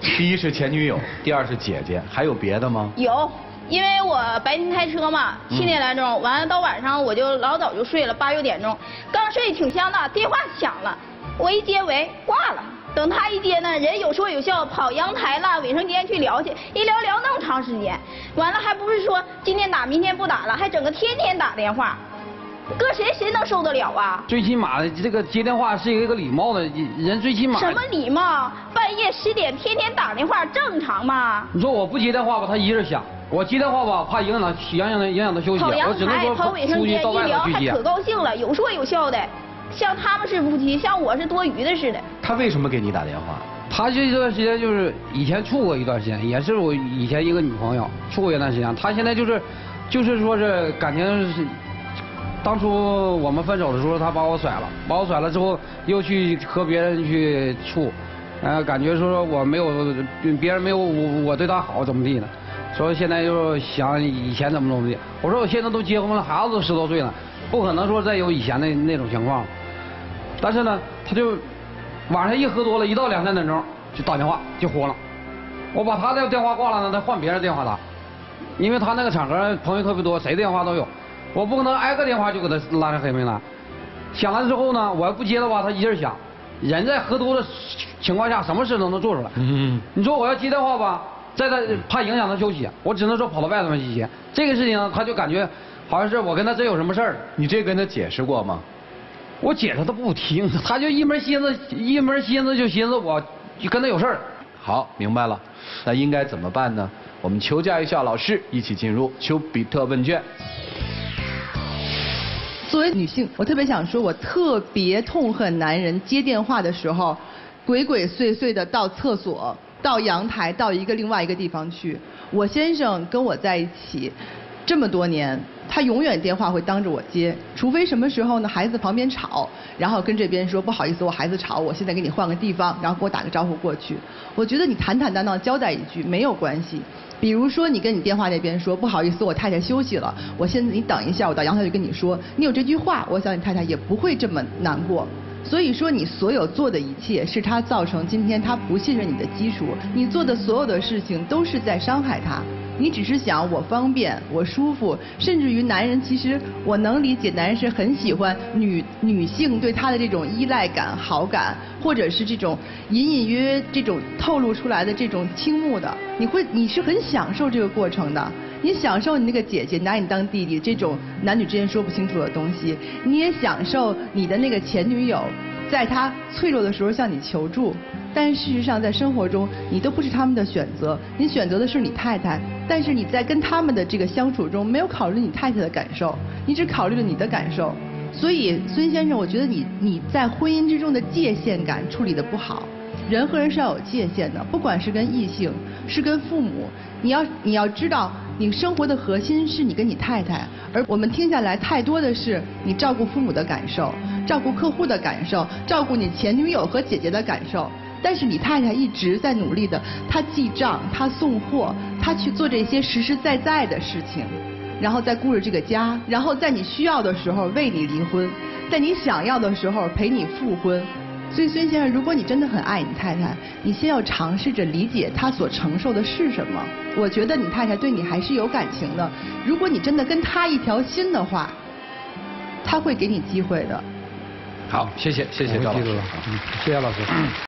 第一是前女友，第二是姐姐，还有别的吗？ 有，因为我白天开车嘛，7点来钟，完了到晚上我就老早就睡了，8、9点钟，刚睡挺香的，电话响了，我一接喂，挂了。等他一接呢，人有说有笑，跑阳台了卫生间去聊去，一聊那么长时间，完了还不是说今天打明天不打了，还整个天天打电话，搁谁能受得了啊？ 最起码的这个接电话是一个礼貌的人，最起码什么礼貌？半夜10点天天打电话正常吗？ 你说我不接电话吧，他一人响；我接电话吧，怕影响他休息。 跑阳台、跑卫生间，一聊还可高兴了，有说有笑的。像他们是夫妻，像我是多余的似的。 他为什么给你打电话？ 他这段时间就是以前处过一段时间，也是我以前一个女朋友，处过一段时间。他现在就是说是感情是，当初我们分手的时候，他把我甩了之后又去和别人去处，感觉说我没有别人没有我对他好怎么地呢？所以现在就想以前怎么地。我说我现在都结婚了，孩子都10多岁了，不可能说再有以前的那种情况。但是呢，他就晚上一喝多了，一到2、3点钟就打电话就慌了。我把他的电话挂了呢，他换别人电话打，因为他那个场合朋友特别多，谁电话都有，我不可能挨个电话就给他拉上黑名单。响了之后呢，我要不接的话，他一人响。人在喝多的情况下，什么事都能做出来。你说我要接电话吧，在他怕影响他休息，我只能说跑到外头去接。这个事情呢，他就感觉好像是我跟他真有什么事儿。 你这跟他解释过吗？ 我解释他不听，他就一门心思就寻思我跟他有事儿。 好，明白了。那应该怎么办呢？我们求教一下老师，一起进入丘比特问卷。 作为女性，我特别想说，我特别痛恨男人接电话的时候，鬼鬼祟祟的到厕所、到阳台、到另外一个地方去。我先生跟我在一起这么多年，他永远电话会当着我接，除非什么时候呢，孩子旁边吵，然后跟这边说不好意思，我孩子吵，我现在给你换个地方，然后给我打个招呼过去。我觉得你坦坦荡荡交代一句没有关系。比如说你跟你电话那边说不好意思，我太太休息了，我现在你等一下，我到阳台就跟你说，你有这句话，我想你太太也不会这么难过。所以说你所有做的一切是他造成今天他不信任你的基础，你做的所有的事情都是在伤害他。你只是想我方便，我舒服，甚至于男人，其实我能理解，男人是很喜欢女性对他的这种依赖感、好感，或者是这种隐隐约约这种透露出来的这种倾慕的，你是很享受这个过程的。你享受你那个姐姐拿你当弟弟这种男女之间说不清楚的东西，你也享受你的那个前女友在她脆弱的时候向你求助。但是事实上在生活中你都不是他们的选择，你选择的是你太太，但是你在跟他们的这个相处中没有考虑你太太的感受，你只考虑了你的感受。所以孙先生，我觉得你在婚姻之中的界限感处理得不好。人和人是要有界限的，不管是跟异性是跟父母，你要知道你生活的核心是你跟你太太，而我们听下来太多的是你照顾父母的感受，照顾客户的感受，照顾你前女友和姐姐的感受。但是你太太一直在努力的，她记账，她送货，她去做这些实实在在的事情，然后再顾着这个家，然后在你需要的时候为你离婚，在你想要的时候陪你复婚。所以孙先生，如果你真的很爱你太太，你先要尝试着理解她所承受的是什么。我觉得你太太对你还是有感情的，如果你真的跟她一条心的话，她会给你机会的。 好，谢谢赵老师， 谢谢老师。